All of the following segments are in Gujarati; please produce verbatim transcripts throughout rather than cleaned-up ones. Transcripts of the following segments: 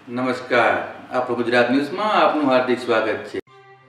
નમસ્કાર, આપણું ગુજરાત ન્યૂઝમાં આપનું હાર્દિક સ્વાગત છે।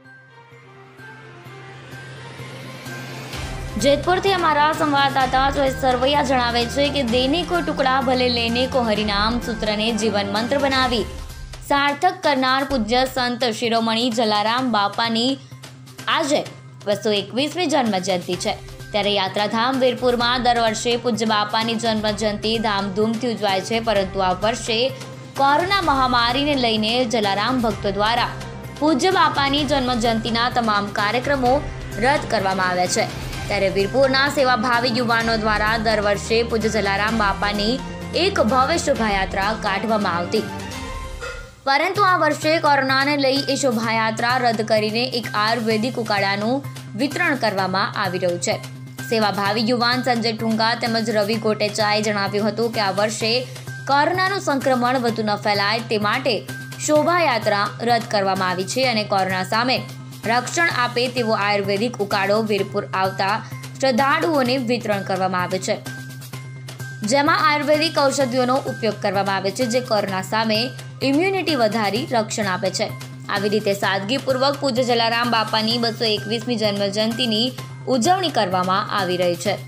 જેતપુરથી અમારા સંવાદદાતા જોયેશ સરવૈયા જણાવે છે કે દેને કો ટુકડા ભલે લેને કો હરિનામ સૂત્રને જીવન મંત્ર બનાવી સાર્થક કરનાર પૂજ્ય સંત શિરોમણી જલારામ બાપાની આજે બસો એકવીસમી જન્મજયંતિ છે। ત્યારે યાત્રાધામ વીરપુરમાં દર વર્ષે પૂજ્ય બાપાની જન્મજયંતિ ધામધૂમથી ઉજવાય છે, પરંતુ આ વર્ષે કોરોના મહામારીને લઈને જલારામ ભક્તો દ્વારા પૂજ્ય બાપાની જન્મજયંતિના તમામ કાર્યક્રમો રદ કરવામાં આવ્યા છે। ત્યારે વીરપુરના સેવાભાવી યુવાનો દ્વારા દર વર્ષે પૂજ્ય જલારામ બાપાની એક ભવ્ય શોભાયાત્રા કાઢવામાં આવતી, પરંતુ આ વર્ષે કોરોનાને લઈ એ શોભાયાત્રા રદ કરીને એક આયુર્વેદિક ઉકાળાનું વિતરણ કરવામાં આવી રહ્યું છે। સેવાભાવી યુવાન સંજય ઠુંગા તેમજ રવિ કોટેચાએ જણાવ્યું હતું કે આ વર્ષે કોરોનાનું સંક્રમણ વધુ ન ફેલાય તે માટે શોભાયાત્રા રદ કરવામાં આવી છે અને કોરોના સામે રક્ષણ આપે તેવો આયુર્વેદિક ઉકાળો વીરપુર આવતા શ્રદ્ધાળુઓને વિતરણ કરવામાં આવે છે, જેમાં આયુર્વેદિક ઔષધિઓનો ઉપયોગ કરવામાં આવે છે, જે કોરોના સામે ઇમ્યુનિટી વધારી રક્ષણ આપે છે। આવી રીતે સાદગીપૂર્વક પૂજ્ય જલારામ બાપાની બસો એકવીસમી જન્મજયંતિની ઉજવણી કરવામાં આવી રહી છે।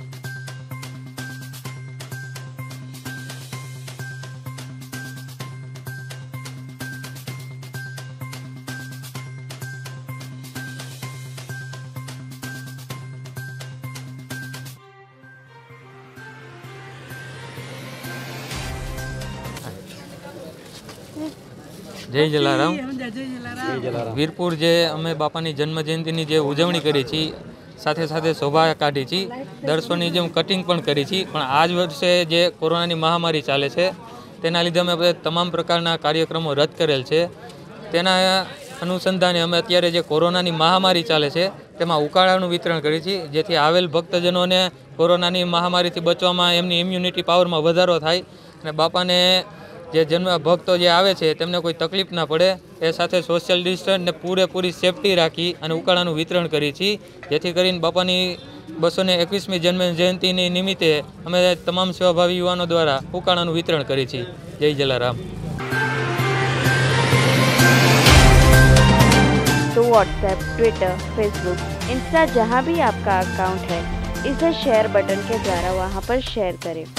जय जलाराम। वीरपुर जे अमे बापानी जन्म जयंती जे उजवणी करी छी, साथे साथे शोभा काढ़ी छी, दर्शोनी जेम कटिंग पण करी छी, पण आज वर्षे जे कोरोनानी महामारी चाले छे तेना लीधे अमे तमाम प्रकारना कार्यक्रमों रद्द करेल छे। तेना अनुसंधाने अमे अत्यारे जे कोरोनानी महामारी चाले छे तेमां उकाळानुं वितरण करी छी, जेथी आवेल भक्तजनोने कोरोनानी महामारीथी बचवामां एमनी इम्युनिटी पावरमां वधारो थाय अने बापाने जे जन्म भक्तो जे आवे छे तेमने कोई तकलीफ ना पड़े ए साथे सोशियल डिस्टन्स ने पूरेपूरी सेफ्टी राखी अने उकाळानुं वितरण करी छी, जेथी करीने बापानी बसो ने एकवीसमी जन्म जयंतीनी निमित्ते अमे तमाम सेवाभावी युवानो द्वारा उकाळानुं वितरण करी छी। जय जलाराम। तो व्हाट्सएप, ट्विटर, फेसबुक, इंस्टा जहाँ भी आपका अकाउंट है, इसे शेयर बटन के द्वारा वहाँ पर शेयर करें।